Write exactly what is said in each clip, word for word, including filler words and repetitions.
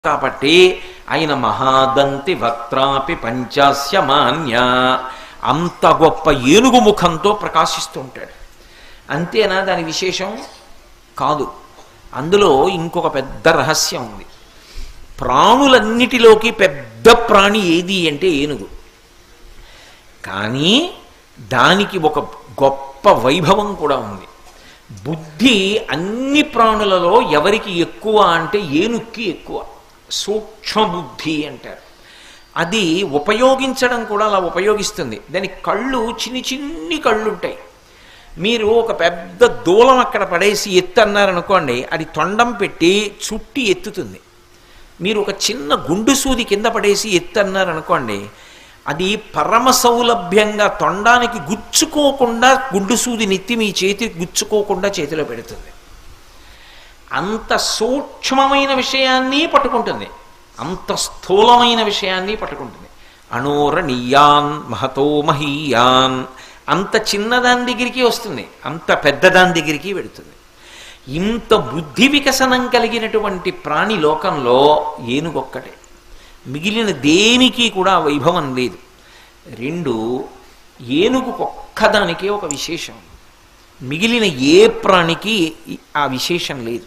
కాబట్టి ఆయన మహాదంతి వక్త్రాపి పంచాస్య మాన్య, అంత గొప్ప ఏనుగు ముఖంతో ప్రకాశిస్తూ ఉంటాడు. అంతేనా దాని విశేషం? కాదు, అందులో ఇంకొక పెద్ద రహస్యం ఉంది. ప్రాణులన్నిటిలోకి పెద్ద ప్రాణి ఏది అంటే ఏనుగు. కానీ దానికి ఒక గొప్ప వైభవం కూడా ఉంది. బుద్ధి అన్ని ప్రాణులలో ఎవరికి ఎక్కువ అంటే ఏనుక్కి ఎక్కువ. సూక్ష్మ బుద్ధి అంటారు. అది ఉపయోగించడం కూడా అలా ఉపయోగిస్తుంది. దాని కళ్ళు చిన్ని చిన్ని కళ్ళు ఉంటాయి. మీరు ఒక పెద్ద దూలం అక్కడ పడేసి ఎత్తు అన్నారనుకోండి, అది తొండం పెట్టి చుట్టి ఎత్తుతుంది. మీరు ఒక చిన్న గుండు సూది కింద పడేసి ఎత్తు అన్నారనుకోండి, అది పరమ సౌలభ్యంగా తొండానికి గుచ్చుకోకుండా గుండు సూది నెత్తి మీ చేతి గుచ్చుకోకుండా చేతిలో పెడుతుంది. అంత సూక్ష్మమైన విషయాన్ని పట్టుకుంటుంది, అంత స్థూలమైన విషయాన్ని పట్టుకుంటుంది. అణోరణీయాన్ మహతో మహీయాన్, అంత చిన్నదాని దగ్గరికి వస్తుంది, అంత పెద్దదాని దగ్గరికి వెడుతుంది. ఇంత బుద్ధి వికసనం కలిగినటువంటి ప్రాణి లోకంలో ఏనుగొక్కటే. మిగిలిన దేనికి కూడా వైభవం లేదు. రెండు, ఏనుగు ఒక్కదానికే ఒక విశేషం, మిగిలిన ఏ ప్రాణికి ఆ విశేషం లేదు.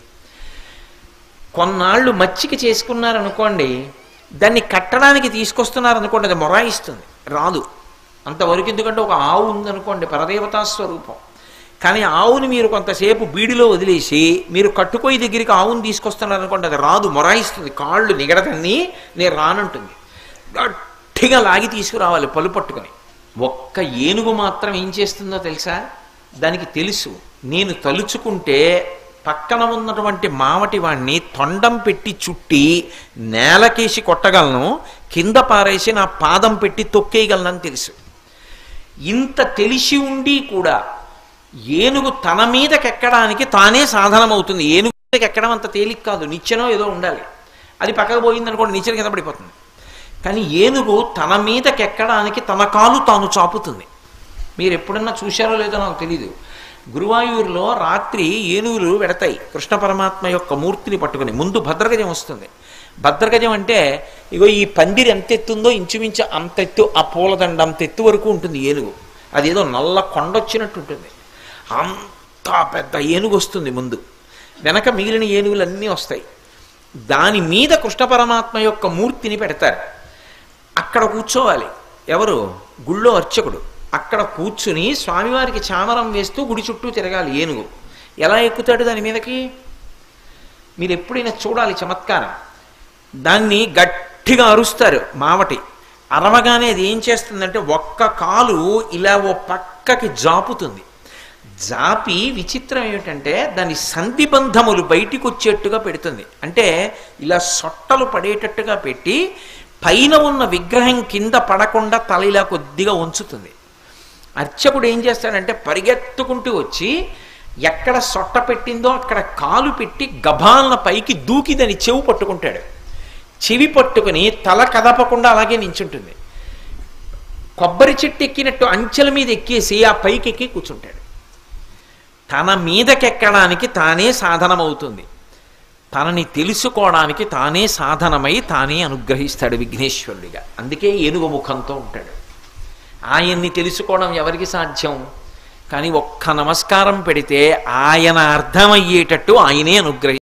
కొన్నాళ్ళు మచ్చిక చేసుకున్నారనుకోండి, దాన్ని కట్టడానికి తీసుకొస్తున్నారనుకోండి, అది మొరాయిస్తుంది, రాదు. అంతవరకు ఎందుకంటే ఒక ఆవు ఉందనుకోండి, పరదేవతా స్వరూపం. కానీ ఆవుని మీరు కొంతసేపు బీడిలో వదిలేసి మీరు కట్టుకోయి దగ్గరికి ఆవుని తీసుకొస్తున్నారనుకోండి, అది రాదు, మొరాయిస్తుంది, కాళ్ళు నిగడదన్ని నేను రానంటుంది. గట్టిగా లాగి తీసుకురావాలి పలు పట్టుకొని. ఒక్క ఏనుగు మాత్రం ఏం చేస్తుందో తెలుసా? దానికి తెలుసు, నేను తలుచుకుంటే పక్కన ఉన్నటువంటి మావటి వాణ్ణి తొండం పెట్టి చుట్టి నేలకేసి కొట్టగలను, కింద పారేసి నా పాదం పెట్టి తొక్కేయగలనని తెలుసు. ఇంత తెలిసి ఉండి కూడా ఏనుగు తన మీదకి ఎక్కడానికి తానే సాధనమవుతుంది. ఏనుగు మీదకి ఎక్కడం అంత తేలిక కాదు, నిచ్చెనో ఏదో ఉండాలి. అది పక్కకు పోయింది అనుకోండి, నిచ్చెన కింద పడిపోతుంది. కానీ ఏనుగు తన మీదకి ఎక్కడానికి తన కాలు తాను చాపుతుంది. మీరు ఎప్పుడన్నా చూశారో లేదో నాకు తెలీదు, గురువాయూరులో రాత్రి ఏనుగులు వెడతాయి కృష్ణ పరమాత్మ యొక్క మూర్తిని పట్టుకుని. ముందు భద్రగజం వస్తుంది. భద్రగజం అంటే ఇగో ఈ పందిరి ఎంత ఎత్తుందో ఇంచుమించు అంత ఎత్తు, ఆ పూలదండ అంత ఎత్తు వరకు ఉంటుంది ఏనుగు. అదేదో నల్ల కొండొచ్చినట్టు ఉంటుంది. అంత పెద్ద ఏనుగు వస్తుంది ముందు, వెనక మిగిలిన ఏనుగులన్నీ వస్తాయి. దాని మీద కృష్ణ పరమాత్మ యొక్క మూర్తిని పెడతారు. అక్కడ కూర్చోవాలి ఎవరు? గుళ్ళో అర్చకుడు. అక్కడ కూర్చుని స్వామివారికి చామరం వేస్తూ గుడి చుట్టూ తిరగాలి ఏనుగు. ఎలా ఎక్కుతాడు దాని మీదకి? మీరు ఎప్పుడైనా చూడాలి చమత్కారం. దాన్ని గట్టిగా అరుస్తారు మావటి. అరవగానే అది ఏం చేస్తుందంటే ఒక్క కాలు ఇలా ఓ పక్కకి జాపుతుంది. జాపి విచిత్రం ఏమిటంటే దాని సంధిబంధములు బయటికి వచ్చేట్టుగా పెడుతుంది. అంటే ఇలా సొట్టలు పడేటట్టుగా పెట్టి పైన ఉన్న విగ్రహం కింద పడకుండా తల ఇలా కొద్దిగా ఉంచుతుంది. అర్చకుడు ఏం చేస్తాడంటే పరిగెత్తుకుంటూ వచ్చి ఎక్కడ సొట్ట పెట్టిందో అక్కడ కాలు పెట్టి గభాలన పైకి దూకి దాని చెవి పట్టుకుంటాడు. చెవి పట్టుకుని తల కదపకుండా అలాగే నించుంటుంది. కొబ్బరి చెట్టు ఎక్కినట్టు అంచెల మీద ఎక్కేసి ఆ పైకి ఎక్కి కూర్చుంటాడు. తన మీదకెక్కడానికి తానే సాధనమవుతుంది, తనని తెలుసుకోవడానికి తానే సాధనమై తానే అనుగ్రహిస్తాడు విఘ్నేశ్వరుడిగా. అందుకే ఏనుగు ముఖంతో ఉంటాడు. ఆయన్ని తెలుసుకోవడం ఎవరికి సాధ్యం? కానీ ఒక్క నమస్కారం పెడితే ఆయన అర్థమయ్యేటట్టు ఆయనే అనుగ్రహి